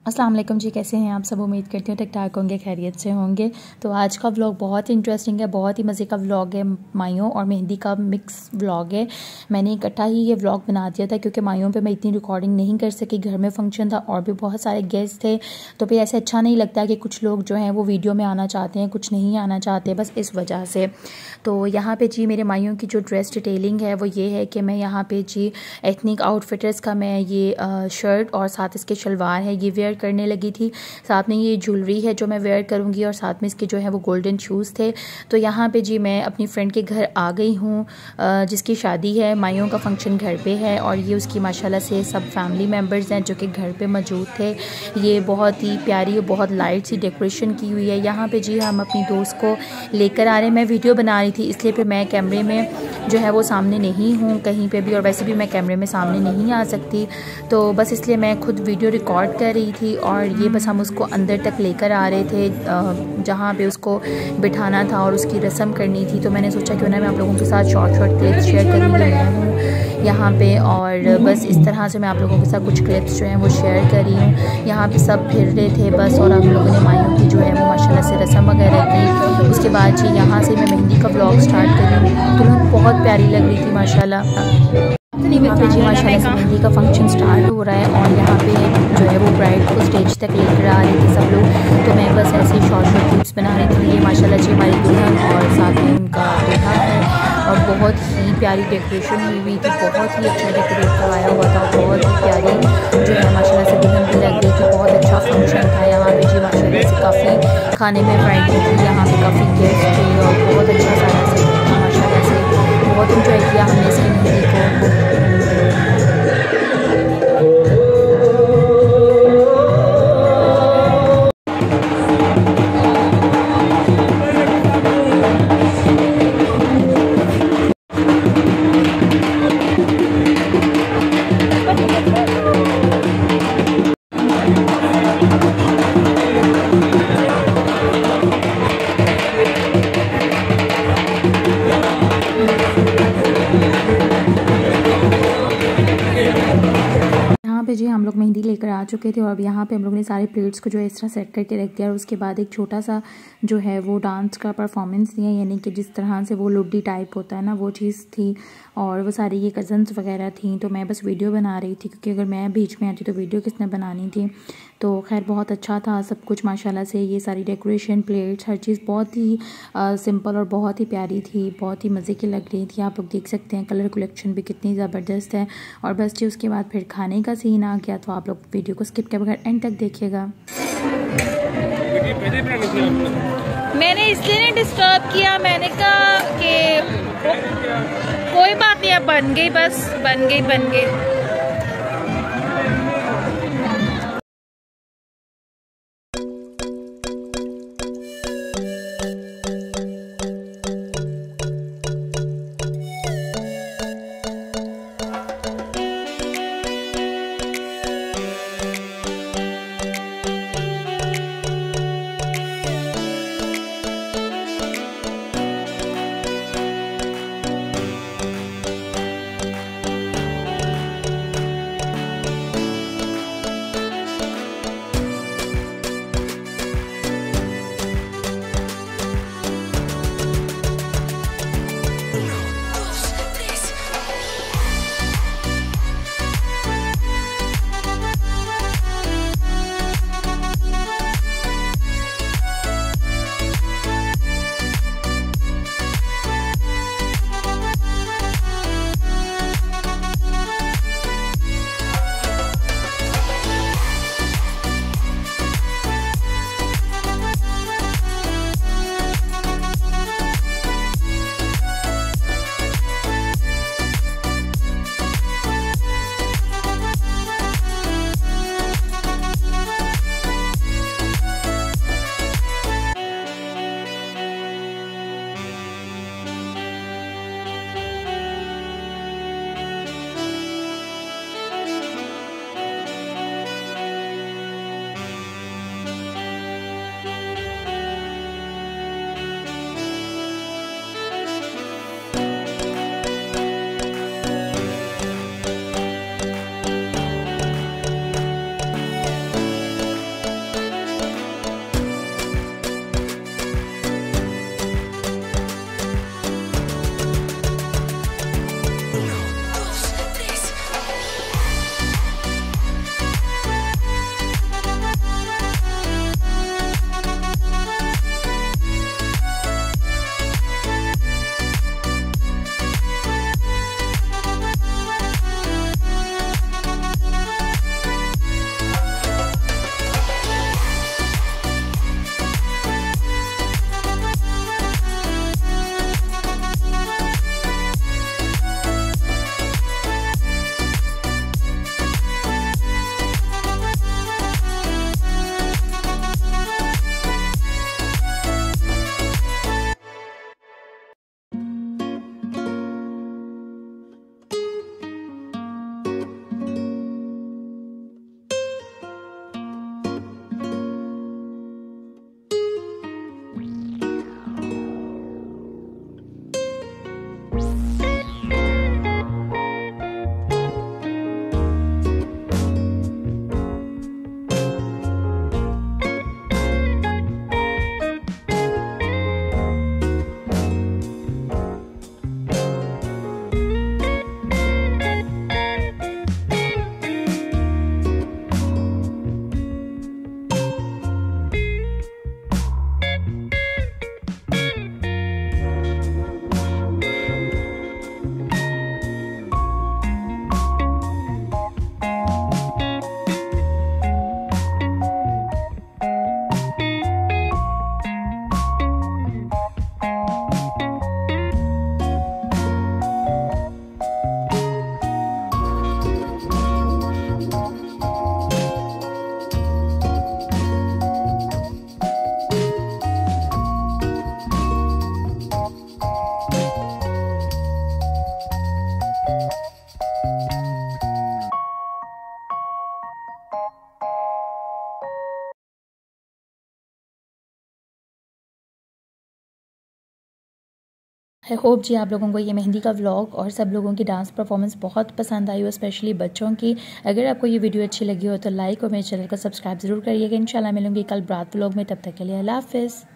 अस्सलाम वालेकुम जी, कैसे हैं आप सब। उम्मीद करती हूँ ठीक ठाक होंगे, खैरियत से होंगे। तो आज का व्लॉग बहुत इंटरेस्टिंग है, बहुत ही मज़े का व्लॉग है। मायों और मेहंदी का मिक्स व्लॉग है। मैंने इकट्ठा ही ये व्लॉग बना दिया था क्योंकि मायों पे मैं इतनी रिकॉर्डिंग नहीं कर सकी, घर में फंक्शन था और भी बहुत सारे गेस्ट थे। तो फिर ऐसे अच्छा नहीं लगता कि कुछ लोग जो हैं वो वीडियो में आना चाहते हैं, कुछ नहीं आना चाहते, बस इस वजह से। तो यहाँ पर जी मेरे मायों की जो ड्रेस डिटेलिंग है वो ये है कि मैं यहाँ पर जी एथनिक आउटफिटर्स का मैं ये शर्ट और साथ इसके शलवार है ये वेयर करने लगी थी। साथ में ये ज्वेलरी है जो मैं वेयर करूँगी और साथ में इसके जो है वो गोल्डन शूज़ थे। तो यहाँ पे जी मैं अपनी फ्रेंड के घर आ गई हूँ जिसकी शादी है। मायों का फंक्शन घर पे है और ये उसकी माशाल्लाह से सब फैमिली मेम्बर्स हैं जो कि घर पे मौजूद थे। ये बहुत ही प्यारी और बहुत लाइट सी डेकोरेशन की हुई है। यहाँ पे जी हम अपनी दोस्त को लेकर आ रहे हैं। मैं वीडियो बना रही थी इसलिए फिर मैं कैमरे में जो है वो सामने नहीं हूँ कहीं पे भी, और वैसे भी मैं कैमरे में सामने नहीं आ सकती, तो बस इसलिए मैं खुद वीडियो रिकॉर्ड कर रही थी। और ये बस हम उसको अंदर तक लेकर आ रहे थे जहाँ पे उसको बिठाना था और उसकी रस्म करनी थी। तो मैंने सोचा क्यों ना मैं आप लोगों के साथ शॉर्ट क्लिप्स शेयर करूँगी। मैं हूँ यहाँ पे और बस इस तरह से मैं आप लोगों के साथ कुछ क्लिप्स जो हैं वो शेयर कर रही हूँ। यहाँ पे सब फिर रहे थे बस, और हम लोगों ने मायों की जो है वो माशाल्लाह से रस्म वगैरह की। उसके बाद जी यहाँ से मैं मेहंदी का व्लॉग स्टार्ट कर रही हूँ। दुल्हन बहुत प्यारी लग रही थी माशाल्लाह। यहाँ पे जी माशाल्लाह से मेहंदी का फंक्शन स्टार्ट हो रहा है और यहाँ पे जो है वो ब्राइड को स्टेज तक लेकर आ रहे थे सब लोग। तो मैं बस ऐसे शॉर्ट क्लिप्स बना रही थी। ये माशाल्लाह जी हमारी दुल्हन और साथ में उनका दूल्हा है और बहुत ही प्यारी डेकोरेशन हुई थी। बहुत ही अच्छा डेकोरेट करवाया हुआ था, बहुत ही प्यारी जो है माशाल्लाह से दुल्हन भी लग रही थी। बहुत अच्छा फंक्शन था यहाँ पे जी माशाल्लाह से। काफ़ी खाने में वैरायटी थी, यहाँ पे काफ़ी गेस्ट थे और बहुत अच्छा सारा से माशाल्लाह से बहुत इंजॉय किया हमने इसकी मेहंदी को। जी हम लोग मेहंदी लेकर आ चुके थे और अब यहाँ पे हम लोग ने सारे प्लेट्स को जो है इस तरह सेट करके रख दिया और उसके बाद एक छोटा सा जो है वो डांस का परफॉर्मेंस दिया, यानी कि जिस तरह से वो लुड्डी टाइप होता है ना वो चीज़ थी। और वो सारी ये कज़न्स वगैरह थी, तो मैं बस वीडियो बना रही थी क्योंकि अगर मैं बीच में आती तो वीडियो किसने बनानी थी। तो खैर बहुत अच्छा था सब कुछ माशाल्लाह से। ये सारी डेकोरेशन, प्लेट्स, हर चीज़ बहुत ही सिंपल और बहुत ही प्यारी थी, बहुत ही मज़े की लग रही थी। आप लोग देख सकते हैं कलर कलेक्शन भी कितनी ज़बरदस्त है। और बस जी उसके बाद फिर खाने का सीन आ गया, तो आप लोग वीडियो को स्किप के बगैर एंड तक देखिएगा। मैंने इसलिए नहीं डिस्टर्ब किया, मैंने कहा कि कोई बात नहीं, अब बन गई, बस बन गई। आई होप जी आप लोगों को ये मेहंदी का व्लॉग और सब लोगों की डांस परफॉर्मेंस बहुत पसंद आई हो, स्पेशली बच्चों की। अगर आपको ये वीडियो अच्छी लगी हो तो लाइक और मेरे चैनल को सब्सक्राइब ज़रूर करिएगा। इंशाल्लाह मिलूंगी कल रात व्लॉग में, तब तक के लिए अल्लाह हाफिज़।